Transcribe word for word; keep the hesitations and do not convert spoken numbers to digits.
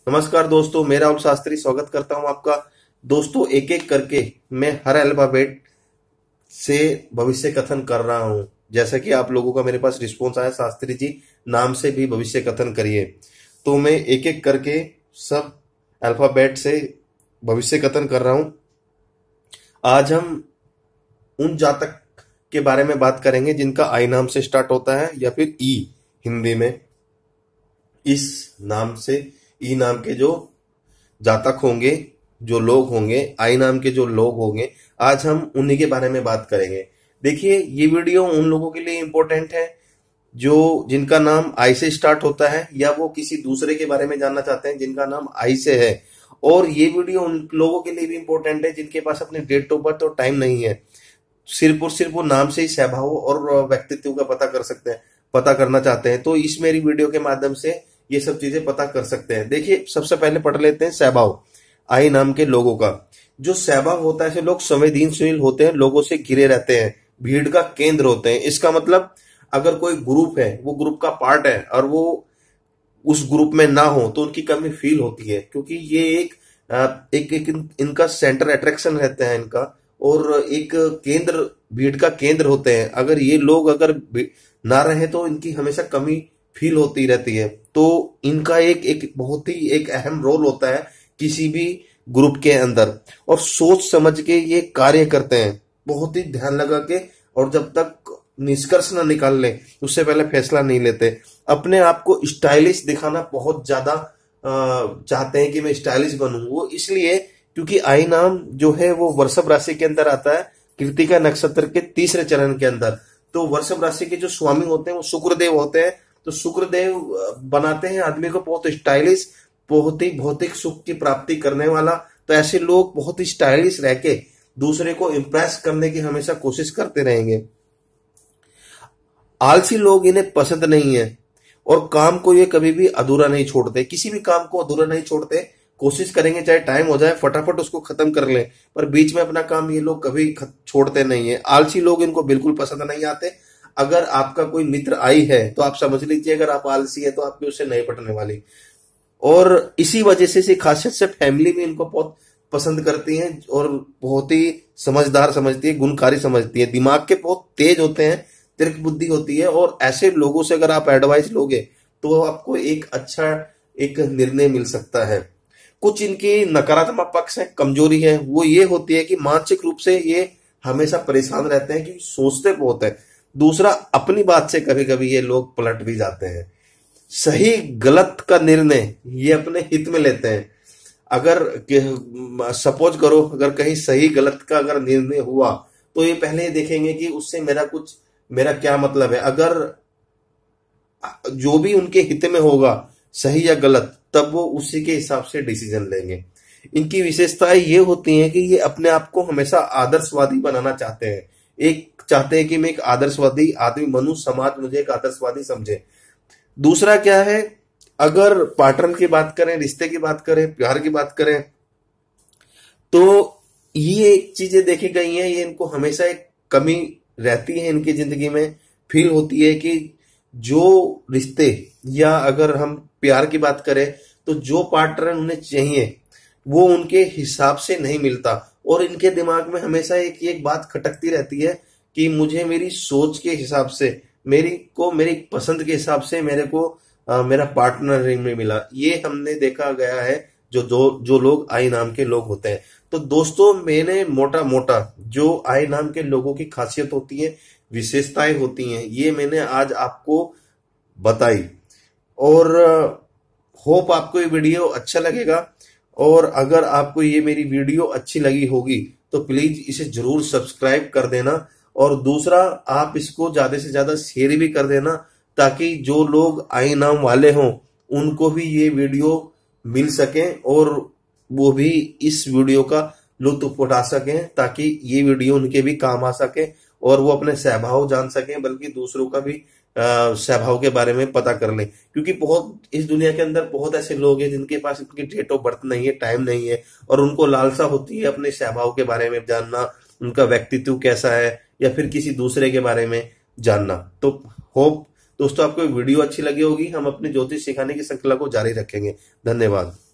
नमस्कार दोस्तों, मैं राहुल शास्त्री स्वागत करता हूं आपका। दोस्तों, एक एक करके मैं हर अल्फाबेट से भविष्य कथन कर रहा हूं। जैसा कि आप लोगों का मेरे पास रिस्पॉन्स आया, शास्त्री जी नाम से भी भविष्य कथन करिए, तो मैं एक एक करके सब अल्फाबेट से भविष्य कथन कर रहा हूं। आज हम उन जातक के बारे में बात करेंगे जिनका आई नाम से स्टार्ट होता है या फिर ई हिंदी में। इस नाम से ई नाम के जो जातक होंगे, जो लोग होंगे, आई नाम के जो लोग होंगे, आज हम उन्हीं के बारे में बात करेंगे। देखिए, ये वीडियो उन लोगों के लिए इंपॉर्टेंट है जो जिनका नाम आई से स्टार्ट होता है या वो किसी दूसरे के बारे में जानना चाहते हैं जिनका नाम आई से है। और ये वीडियो उन लोगों के लिए भी इंपॉर्टेंट है जिनके पास अपनी डेट ऑफ बर्थ और टाइम नहीं है, सिर्फ और सिर्फ वो नाम से ही स्वभाव और व्यक्तित्व का पता कर सकते हैं, पता करना चाहते हैं, तो इस मेरी वीडियो के माध्यम से ये सब चीजें पता कर सकते हैं। देखिए, सबसे पहले पढ़ लेते हैं स्वभाव आई नाम के लोगों का। जो स्वभाव होता है, ऐसे लोग संवेदनशील होते हैं, लोगों से घिरे रहते हैं, भीड़ का केंद्र होते हैं। इसका मतलब अगर कोई ग्रुप है, वो ग्रुप का पार्ट है और वो उस ग्रुप में ना हो तो उनकी कमी फील होती है, क्योंकि ये एक एक, एक इनका सेंटर अट्रैक्शन रहता है इनका, और एक केंद्र, भीड़ का केंद्र होते हैं। अगर ये लोग अगर ना रहे तो इनकी हमेशा कमी फील होती रहती है। तो इनका एक एक बहुत ही एक अहम रोल होता है किसी भी ग्रुप के अंदर, और सोच समझ के ये कार्य करते हैं, बहुत ही ध्यान लगा के, और जब तक निष्कर्ष ना निकाल ले उससे पहले फैसला नहीं लेते। अपने आप को स्टाइलिश दिखाना बहुत ज्यादा चाहते हैं कि मैं स्टाइलिश बनूं। वो इसलिए क्योंकि आई नाम जो है वो वृषभ राशि के अंदर आता है, कृतिका नक्षत्र के तीसरे चरण के अंदर। तो वृषभ राशि के जो स्वामी होते हैं वो शुक्रदेव होते हैं। तो शुक्रदेव बनाते हैं आदमी को बहुत स्टाइलिश, बहुत ही भौतिक सुख की प्राप्ति करने वाला। तो ऐसे लोग बहुत ही स्टाइलिश रह के दूसरे को इंप्रेस करने की हमेशा कोशिश करते रहेंगे। आलसी लोग इन्हें पसंद नहीं है, और काम को ये कभी भी अधूरा नहीं छोड़ते, किसी भी काम को अधूरा नहीं छोड़ते। कोशिश करेंगे चाहे टाइम हो जाए, फटाफट उसको खत्म कर लें, पर बीच में अपना काम ये लोग कभी छोड़ते नहीं है। आलसी लोग इनको बिल्कुल पसंद नहीं आते। अगर आपका कोई मित्र आई है तो आप समझ लीजिए, अगर आप आलसी है तो आपकी उससे नहीं पटने वाली। और इसी वजह से इसी खासियत से फैमिली भी इनको बहुत पसंद करती है और बहुत ही समझदार समझती है, गुणकारी समझती है, दिमाग के बहुत तेज होते हैं, तीव्र बुद्धि होती है। और ऐसे लोगों से अगर आप एडवाइस लोगे तो आपको एक अच्छा एक निर्णय मिल सकता है। कुछ इनकी नकारात्मक पक्ष है, कमजोरी है, वो ये होती है कि मानसिक रूप से ये हमेशा परेशान रहते हैं, कि सोचते बहुत है। दूसरा, अपनी बात से कभी कभी ये लोग पलट भी जाते हैं। सही गलत का निर्णय ये अपने हित में लेते हैं। अगर सपोज करो, अगर कहीं सही गलत का अगर निर्णय हुआ तो ये पहले देखेंगे कि उससे मेरा कुछ मेरा क्या मतलब है। अगर जो भी उनके हित में होगा, सही या गलत, तब वो उसी के हिसाब से डिसीजन लेंगे। इनकी विशेषताएं ये होती हैं कि ये अपने आप को हमेशा आदर्शवादी बनाना चाहते हैं। एक चाहते हैं कि मैं एक आदर्शवादी आदमी बनूं, समाज मुझे एक आदर्शवादी समझे। दूसरा क्या है, अगर पार्टनर की बात करें, रिश्ते की बात करें, प्यार की बात करें, तो ये एक चीजें देखी गई हैं, ये इनको हमेशा एक कमी रहती है इनकी जिंदगी में, फील होती है कि जो रिश्ते या अगर हम प्यार की बात करें तो जो पार्टनर उन्हें चाहिए वो उनके हिसाब से नहीं मिलता। और इनके दिमाग में हमेशा एक एक बात खटकती रहती है कि मुझे मेरी सोच के हिसाब से, मेरी को मेरी पसंद के हिसाब से मेरे को आ, मेरा पार्टनर नहीं मिला। ये हमने देखा गया है जो जो जो लोग आई नाम के लोग होते हैं। तो दोस्तों, मैंने मोटा मोटा जो आई नाम के लोगों की खासियत होती है, विशेषताएं होती हैं, ये मैंने आज आपको बताई। और होप आपको ये वीडियो अच्छा लगेगा। और अगर आपको ये मेरी वीडियो अच्छी लगी होगी तो प्लीज इसे जरूर सब्सक्राइब कर देना। और दूसरा, आप इसको ज्यादा से ज्यादा शेयर भी कर देना, ताकि जो लोग आई नाम वाले हों उनको भी ये वीडियो मिल सके और वो भी इस वीडियो का लुत्फ उठा सकें, ताकि ये वीडियो उनके भी काम आ सके और वो अपने स्वभाव जान सकें, बल्कि दूसरों का भी स्वभाव के बारे में पता कर लें। क्योंकि बहुत इस दुनिया के अंदर बहुत ऐसे लोग हैं जिनके पास उनकी डेट ऑफ बर्थ नहीं है, टाइम नहीं है, और उनको लालसा होती है अपने स्वभाव के बारे में जानना, उनका व्यक्तित्व कैसा है, या फिर किसी दूसरे के बारे में जानना। तो होप दोस्तों आपको वीडियो अच्छी लगी होगी। हम अपनी ज्योतिष सिखाने की श्रृंखला को जारी रखेंगे। धन्यवाद।